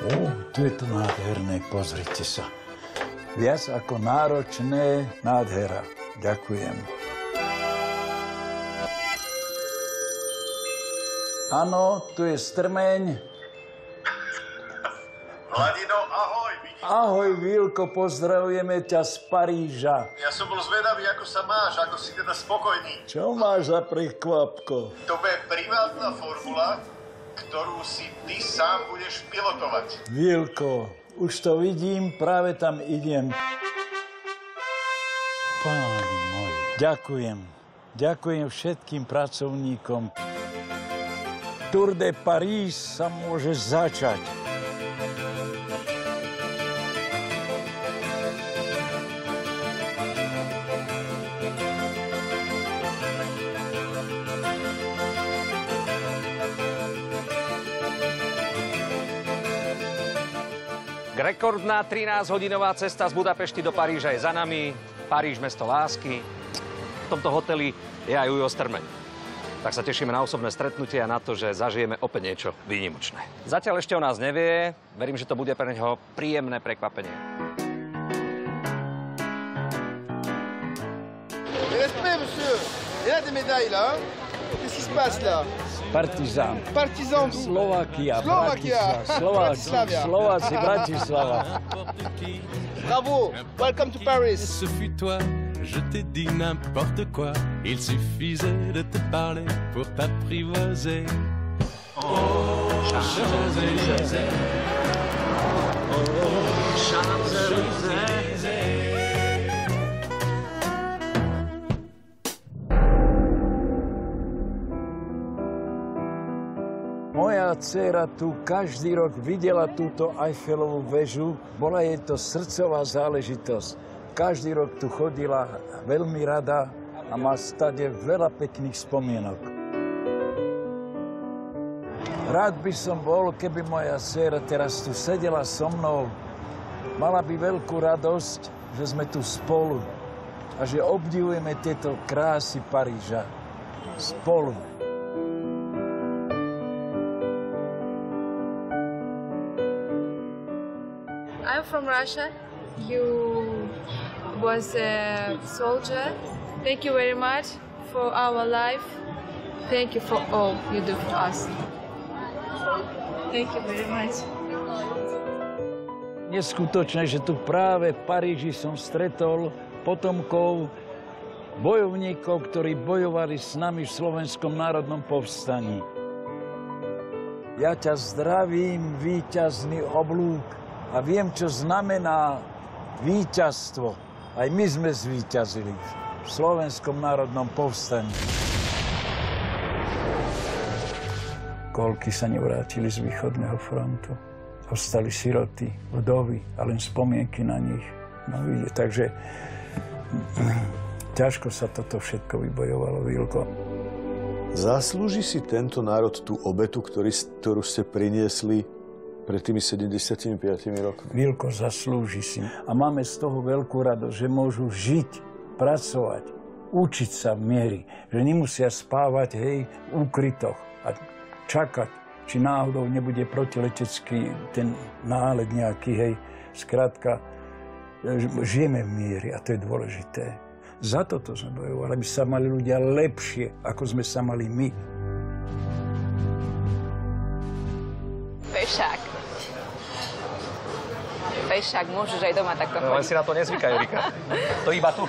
Tu je to nádherné, pozrite sa. Viac ako náročné, nádhera. Ďakujem. Áno, tu je strmeň. Hladino, ahoj, vidíš? Ahoj, Vilko, pozdravujeme ťa z Paríža. Ja som bol zvedavý, ako sa máš, ako si teda spokojný. Čo máš za prekvapko? To bude privátna formula, ktorú si ty sám budeš pilotovať. Vilko, už to vidím, práve tam idem. Páni moji, ďakujem. Ďakujem všetkým pracovníkom. Tour de Paris sa môže začať. Rekordná 13-hodinová cesta z Budapešti do Paríža je za nami. Paríž, mesto lásky. V tomto hoteli je aj Ujo Strmeň. Tak sa tešíme na osobné stretnutie a na to, že zažijeme opäť niečo výnimočné. Zatiaľ ešte o nás nevie. Verím, že to bude pre neho príjemné prekvapenie. Respect, monsieur. Il y a des médailles, là. Qu'est-ce qui se passe, là? Partizán. Partizan. Slovakia. Slovakia. Slováci, Bratislava. Bravo. Welcome to Paris. Ce fut toi, je t'ai dit n'importe quoi. Il suffisait de te parler pour t'apprivoiser. Oh, Champs-Élysées. Oh, Champs-Élysées. Moja dcéra tu každý rok videla túto Eiffelovú väžu. Bola jej to srdcová záležitosť. Každý rok tu chodila veľmi rada a má stade veľa pekných spomienok. Rád by som bol, keby moja dcéra teraz tu sedela so mnou. Mala by veľkú radosť, že sme tu spolu a že obdivujeme tieto krásy Paríža. Spolu. I'm from Russia. You was a soldier. Thank you very much for our life. Thank you for all you do for us. Thank you very much. Neskutočné, že tu práve v Paríži som stretol potomkov bojovníkov, ktorí bojovali s nami v Slovenskom národnom povstaní. Ja ťa zdravím, víťazný oblúk, a viem, čo znamená víťazstvo. Aj my sme zvíťazili v Slovenskom národnom povstaní. Koľky sa nevrátili z východného frontu. Ostali siroty, vdovy a len spomienky na nich. No vidíte, takže ťažko sa toto všetko vybojovalo, Vilko. Zaslúži si tento národ tú obetu, ktorú ste priniesli pred tými 75 rokmi? Vilko, zaslúži si. A máme z toho veľkú radosť, že môžu žiť, pracovať, učiť sa v miery. Že nemusia spávať, hej, v úkrytoch a čakať, či náhodou nebude protiletecký ten nálet nejaký, hej. Skrátka, žijeme v miery a to je dôležité. Za toto sme bojovali, aby sa mali ľudia lepšie, ako sme sa mali my. Fešák. Fešák, môžeš aj doma takto chodiť. Ale si na to nezvyká, Jurika. To iba tu.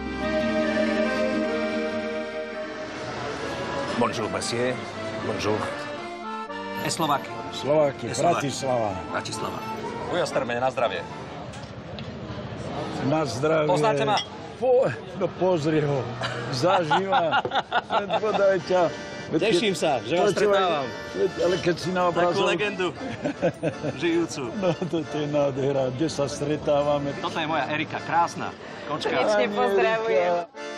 Bonjour, monsieur. Bonjour. Slováky. Bratislava. Bratislava. Ujo Strmeň, na zdravie. Na zdravie. Poznáte ma? No pozri ho. Zažíva. Podaj ťa. Teším sa, že vás stretávam. Ale keď si na obrazoch... Takú legendu žijúcu. No to je nádhera. Kde sa stretávame? Toto je moja Erika, krásna kočka. Srdečne pozdravujem.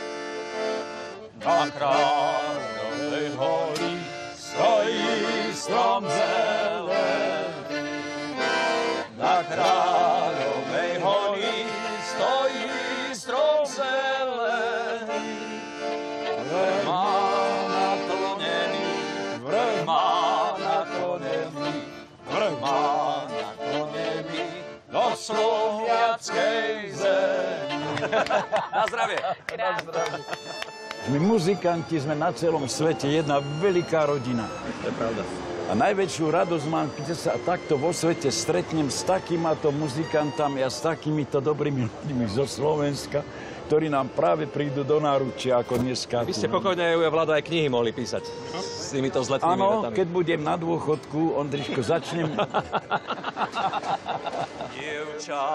Na Kráľovej hory stojí strom zelený. Na Kráľovej hory stojí strom zelený. Vrch má naklonený, vrch má naklonený. Na zdravie. My muzikanti sme na celom svete jedna veľká rodina. To je pravda. A najväčšiu radosť mám, keď sa takto vo svete stretnem s takýmato muzikantami a s takýmito dobrými ľuďmi zo Slovenska, ktorí nám práve prídu do náručia, ako dneska. Vy ste pokojne, Vlado, aj knihy mohli písať s týmito vzletnými vetami. Áno, keď budem na dôchodku, Ondriško, začnem. Dievča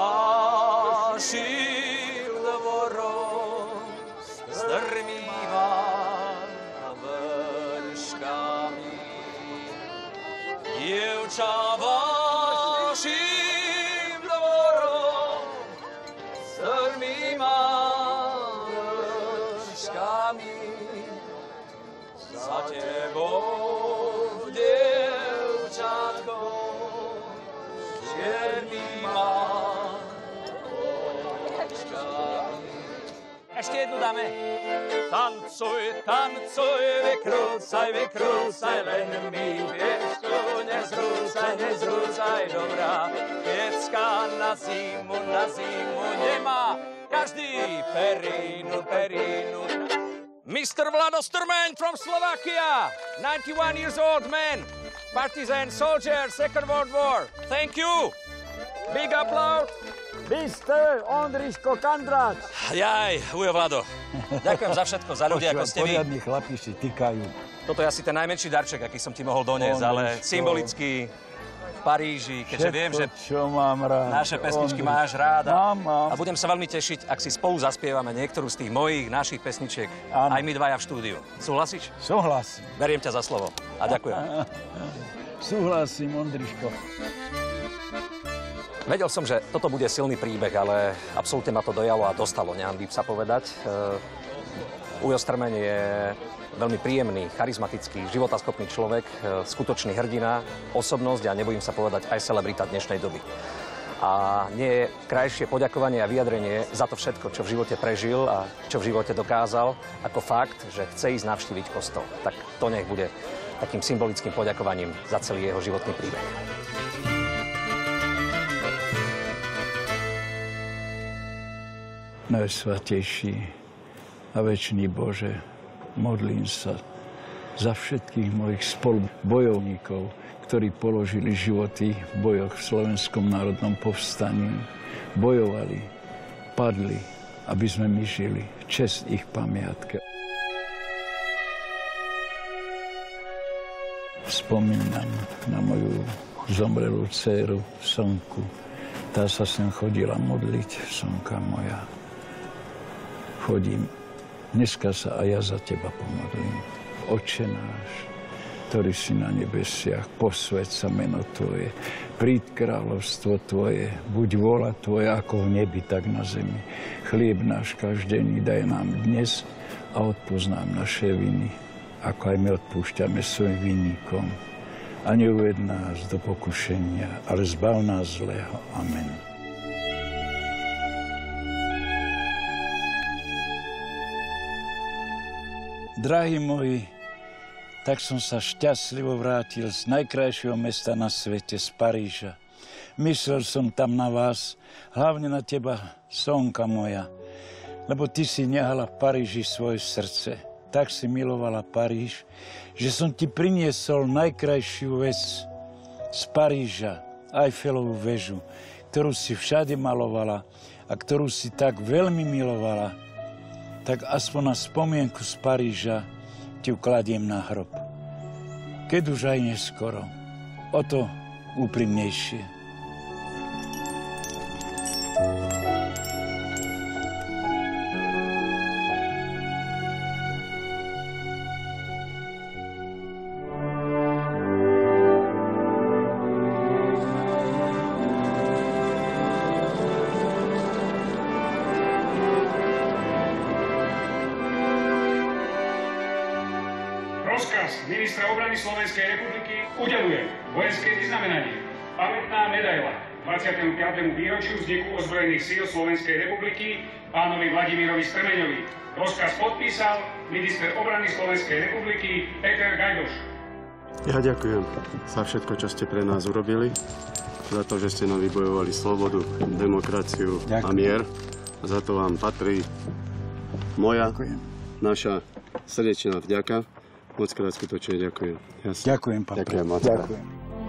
vašim dvorom strmýva vrškami. Dievča vašim dvorom strmýva vrškami. Za tebou, dievčatko, černýma očkami. Ešte jednu dáme. Tancuj, tancuj, vykrúcaj, len mi piešku nezrúcaj, dobrá. Piecka na zimu nemá, každý perínu. Mr. Vlado Strmeň from Slovakia, 91 years old man, partisan soldier, Second World War. Thank you. Big applause. Vy ste Ondriško Kandráč. Jaj, Ujo Vlado. Ďakujem za všetko, za ľudí, ako ste vy. Poriadni chlapi si týkajú. Toto je asi ten najmenší darček, aký som ti mohol doniesť, ale symbolicky v Paríži, keďže viem, že čo mám rád. naše pesničky máš rád. Mám. A budem sa veľmi tešiť, ak si spolu zaspievame niektorú z tých našich pesničiek, aj my dvaja v štúdiu. Súhlasíš? Súhlasím. Beriem ťa za slovo a ďakujem. Súhlasím, Ondriško. Vedel som, že toto bude silný príbeh, ale absolútne ma to dojalo a dostalo, nehanbím sa povedať. Ujo Strmeň je veľmi príjemný, charizmatický, životaschopný človek, skutočný hrdina, osobnosť a nebojím sa povedať aj celebrita dnešnej doby. A nie je krajšie poďakovanie a vyjadrenie za to všetko, čo v živote prežil a čo v živote dokázal, ako fakt, že chce ísť navštíviť kostol. Tak to nech bude takým symbolickým poďakovaním za celý jeho životný príbeh. Najsvätejší a večný Bože, modlím sa za všetkých mojich spolubojovníkov, ktorí položili životy v bojoch v Slovenskom národnom povstaní, bojovali, padli, aby sme my žili v česť ich pamiatke. Spomínam na moju zomrelú dcéru Sonku. Tá sa sem chodila modliť, Sonka moja. Chodím. Dneska sa aj ja za teba pomodlím. Otče náš, ktorý si na nebesiach, posväť sa meno Tvoje, príď kráľovstvo Tvoje, buď vôľa Tvoja ako v nebi, tak na zemi. Chlieb náš každený daj nám dnes a odpusť nám naše viny, ako aj my odpúšťame svojim vinníkom. A neuved nás do pokušenia, ale zbav nás zlého. Amen. Drahí moji, tak som sa šťastlivo vrátil z najkrajšieho mesta na svete, z Paríža. Myslel som tam na vás, hlavne na teba, Sonka moja, lebo ty si nehala v Paríži svoje srdce. Tak si milovala Paríž, že som ti priniesol najkrajšiu vec z Paríža, Eiffelovú väžu, ktorú si všade malovala a ktorú si tak veľmi milovala. Tak aspoň na spomienku z Paríža ti ukladiem na hrob. Keď už aj neskoro, o to úprimnejšie. Rozkaz ministra obrany Slovenskej republiky udeľuje vojenské vyznamenanie. Pamätná medaila 25. výročiu vzniku ozbrojených síl Slovenskej republiky pánovi Vladimírovi Strmeňovi. Rozkaz podpísal minister obrany Slovenskej republiky Peter Gajdoš. Ja ďakujem za všetko, čo ste pre nás urobili, za to, že ste nám vybojovali slobodu, demokraciu a mier. Za to vám patrí moja, naša srdečná vďaka. Moc krát skutočne ďakujem. Jasne. Ďakujem, pán. Ďakujem moc. Ďakujem.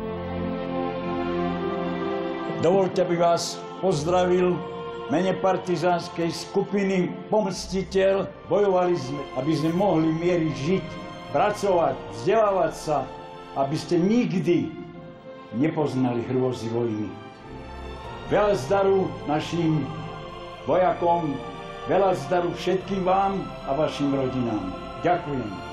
Dovoľte, aby vás pozdravil v mene partizánskej skupiny Pomstiteľ. Bojovali sme, aby sme mohli v mieri žiť, pracovať, vzdelávať sa, aby ste nikdy nepoznali hrôzy vojny. Veľa zdaru našim vojakom, veľa zdaru všetkým vám a vašim rodinám. Ďakujem.